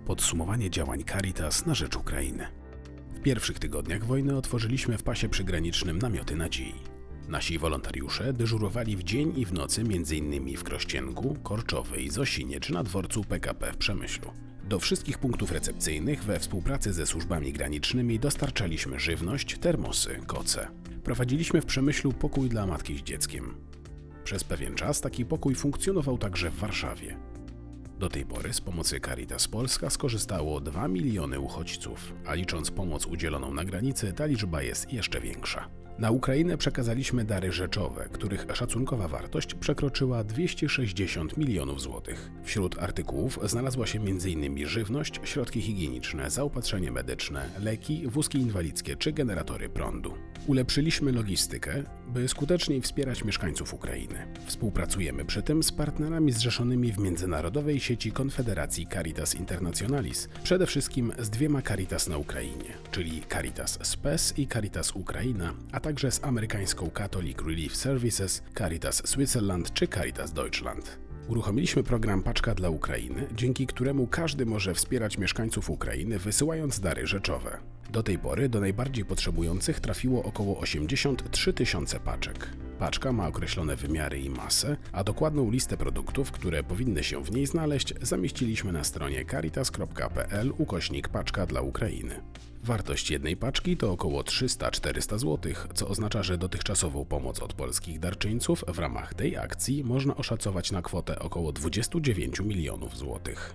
Podsumowanie działań Caritas na rzecz Ukrainy. W pierwszych tygodniach wojny otworzyliśmy w pasie przygranicznym namioty nadziei. Nasi wolontariusze dyżurowali w dzień i w nocy m.in. w Krościenku, Korczowej, Zosinie czy na dworcu PKP w Przemyślu. Do wszystkich punktów recepcyjnych we współpracy ze służbami granicznymi dostarczaliśmy żywność, termosy, koce. Prowadziliśmy w Przemyślu pokój dla matki z dzieckiem. Przez pewien czas taki pokój funkcjonował także w Warszawie. Do tej pory z pomocy Caritas Polska skorzystało 2 miliony uchodźców, a licząc pomoc udzieloną na granicy, ta liczba jest jeszcze większa. Na Ukrainę przekazaliśmy dary rzeczowe, których szacunkowa wartość przekroczyła 260 milionów złotych. Wśród artykułów znalazła się m.in. żywność, środki higieniczne, zaopatrzenie medyczne, leki, wózki inwalidzkie czy generatory prądu. Ulepszyliśmy logistykę, by skuteczniej wspierać mieszkańców Ukrainy. Współpracujemy przy tym z partnerami zrzeszonymi w międzynarodowej sieci Konfederacji Caritas Internationalis, przede wszystkim z 2 Caritas na Ukrainie, czyli Caritas Spes i Caritas Ukraina, a także z amerykańską Catholic Relief Services, Caritas Switzerland czy Caritas Deutschland. Uruchomiliśmy program Paczka dla Ukrainy, dzięki któremu każdy może wspierać mieszkańców Ukrainy, wysyłając dary rzeczowe. Do tej pory do najbardziej potrzebujących trafiło około 83 tysiące paczek. Paczka ma określone wymiary i masę, a dokładną listę produktów, które powinny się w niej znaleźć, zamieściliśmy na stronie caritas.pl/paczka dla Ukrainy. Wartość jednej paczki to około 300-400 zł, co oznacza, że dotychczasową pomoc od polskich darczyńców w ramach tej akcji można oszacować na kwotę około 29 milionów złotych.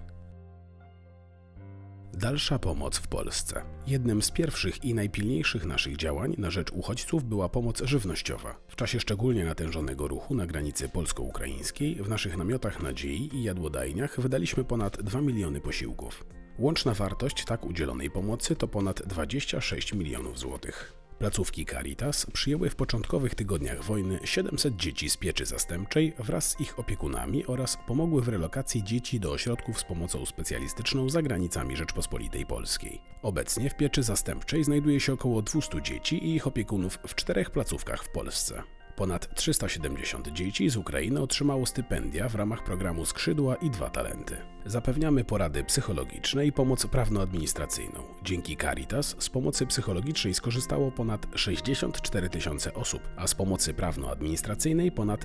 Dalsza pomoc w Polsce. Jednym z pierwszych i najpilniejszych naszych działań na rzecz uchodźców była pomoc żywnościowa. W czasie szczególnie natężonego ruchu na granicy polsko-ukraińskiej w naszych namiotach nadziei i jadłodajniach wydaliśmy ponad 2 miliony posiłków. Łączna wartość tak udzielonej pomocy to ponad 26 milionów złotych. Placówki Caritas przyjęły w początkowych tygodniach wojny 700 dzieci z pieczy zastępczej wraz z ich opiekunami oraz pomogły w relokacji dzieci do ośrodków z pomocą specjalistyczną za granicami Rzeczpospolitej Polskiej. Obecnie w pieczy zastępczej znajduje się około 200 dzieci i ich opiekunów w 4 placówkach w Polsce. Ponad 370 dzieci z Ukrainy otrzymało stypendia w ramach programu Skrzydła i 2 talenty. Zapewniamy porady psychologiczne i pomoc prawno-administracyjną. Dzięki Caritas z pomocy psychologicznej skorzystało ponad 64 tysiące osób, a z pomocy prawno-administracyjnej ponad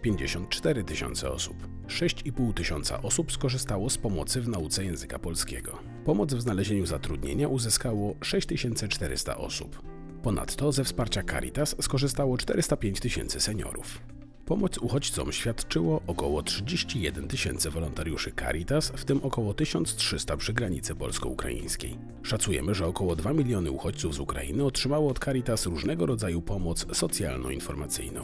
254 tysiące osób. 6,5 tysiąca osób skorzystało z pomocy w nauce języka polskiego. Pomoc w znalezieniu zatrudnienia uzyskało 6400 osób. Ponadto ze wsparcia Caritas skorzystało 405 tysięcy seniorów. Pomoc uchodźcom świadczyło około 31 tysięcy wolontariuszy Caritas, w tym około 1300 przy granicy polsko-ukraińskiej. Szacujemy, że około 2 miliony uchodźców z Ukrainy otrzymało od Caritas różnego rodzaju pomoc socjalno-informacyjną.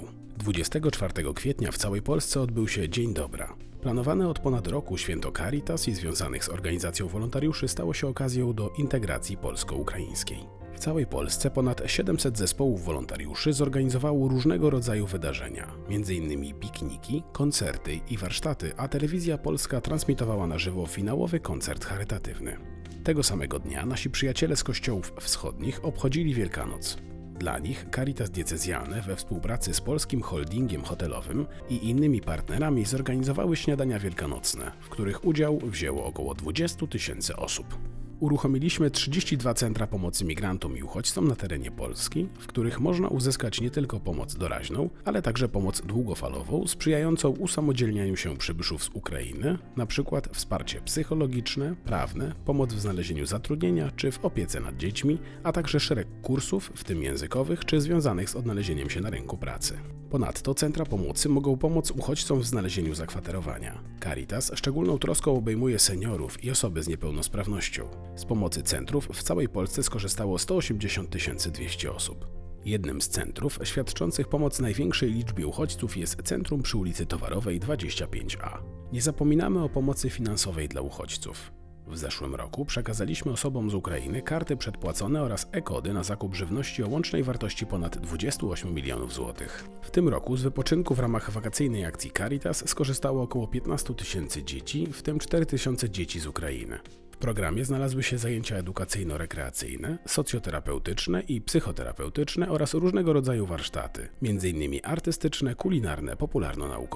24 kwietnia w całej Polsce odbył się Dzień Dobra. Planowane od ponad roku święto Caritas i związanych z organizacją wolontariuszy stało się okazją do integracji polsko-ukraińskiej. W całej Polsce ponad 700 zespołów wolontariuszy zorganizowało różnego rodzaju wydarzenia, m.in. pikniki, koncerty i warsztaty, a telewizja polska transmitowała na żywo finałowy koncert charytatywny. Tego samego dnia nasi przyjaciele z kościołów wschodnich obchodzili Wielkanoc. Dla nich Caritas Diecezjalne we współpracy z Polskim Holdingiem Hotelowym i innymi partnerami zorganizowały śniadania wielkanocne, w których udział wzięło około 20 tysięcy osób. Uruchomiliśmy 32 centra pomocy migrantom i uchodźcom na terenie Polski, w których można uzyskać nie tylko pomoc doraźną, ale także pomoc długofalową, sprzyjającą usamodzielnianiu się przybyszów z Ukrainy, np. wsparcie psychologiczne, prawne, pomoc w znalezieniu zatrudnienia czy w opiece nad dziećmi, a także szereg kursów, w tym językowych czy związanych z odnalezieniem się na rynku pracy. Ponadto centra pomocy mogą pomóc uchodźcom w znalezieniu zakwaterowania. Caritas szczególną troską obejmuje seniorów i osoby z niepełnosprawnością. Z pomocy centrów w całej Polsce skorzystało 180 200 osób. Jednym z centrów świadczących pomoc największej liczbie uchodźców jest Centrum przy ulicy Towarowej 25A. Nie zapominamy o pomocy finansowej dla uchodźców. W zeszłym roku przekazaliśmy osobom z Ukrainy karty przedpłacone oraz e-kody na zakup żywności o łącznej wartości ponad 28 milionów złotych. W tym roku z wypoczynku w ramach wakacyjnej akcji Caritas skorzystało około 15 tysięcy dzieci, w tym 4 tysiące dzieci z Ukrainy. W programie znalazły się zajęcia edukacyjno-rekreacyjne, socjoterapeutyczne i psychoterapeutyczne oraz różnego rodzaju warsztaty, m.in. artystyczne, kulinarne, popularno-naukowe.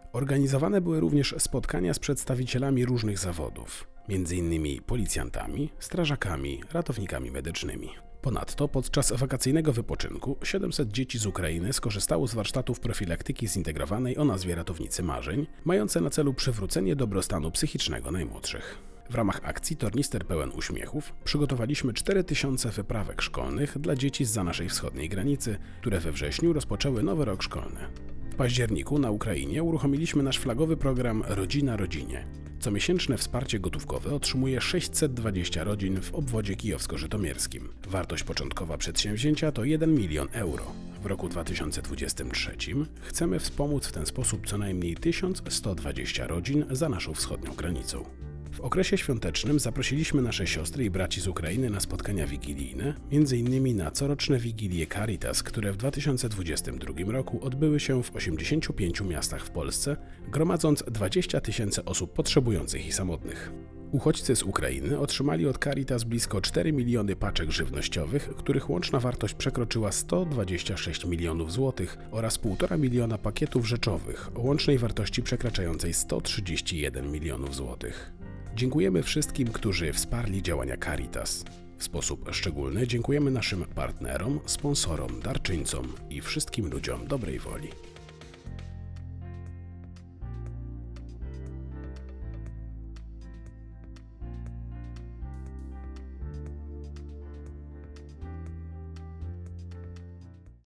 Organizowane były również spotkania z przedstawicielami różnych zawodów, m.in. policjantami, strażakami, ratownikami medycznymi. Ponadto podczas wakacyjnego wypoczynku 700 dzieci z Ukrainy skorzystało z warsztatów profilaktyki zintegrowanej o nazwie Ratownicy Marzeń, mające na celu przywrócenie dobrostanu psychicznego najmłodszych. W ramach akcji Tornister pełen uśmiechów przygotowaliśmy 4000 wyprawek szkolnych dla dzieci zza naszej wschodniej granicy, które we wrześniu rozpoczęły nowy rok szkolny. W październiku na Ukrainie uruchomiliśmy nasz flagowy program Rodzina Rodzinie. Comiesięczne wsparcie gotówkowe otrzymuje 620 rodzin w obwodzie kijowsko-żytomierskim. Wartość początkowa przedsięwzięcia to 1 milion euro. W roku 2023 chcemy wspomóc w ten sposób co najmniej 1120 rodzin za naszą wschodnią granicą. W okresie świątecznym zaprosiliśmy nasze siostry i braci z Ukrainy na spotkania wigilijne, m.in. na coroczne wigilie Caritas, które w 2022 roku odbyły się w 85 miastach w Polsce, gromadząc 20 000 osób potrzebujących i samotnych. Uchodźcy z Ukrainy otrzymali od Caritas blisko 4 miliony paczek żywnościowych, których łączna wartość przekroczyła 126 milionów złotych oraz 1,5 miliona pakietów rzeczowych o łącznej wartości przekraczającej 131 milionów złotych. Dziękujemy wszystkim, którzy wsparli działania Caritas. W sposób szczególny dziękujemy naszym partnerom, sponsorom, darczyńcom i wszystkim ludziom dobrej woli.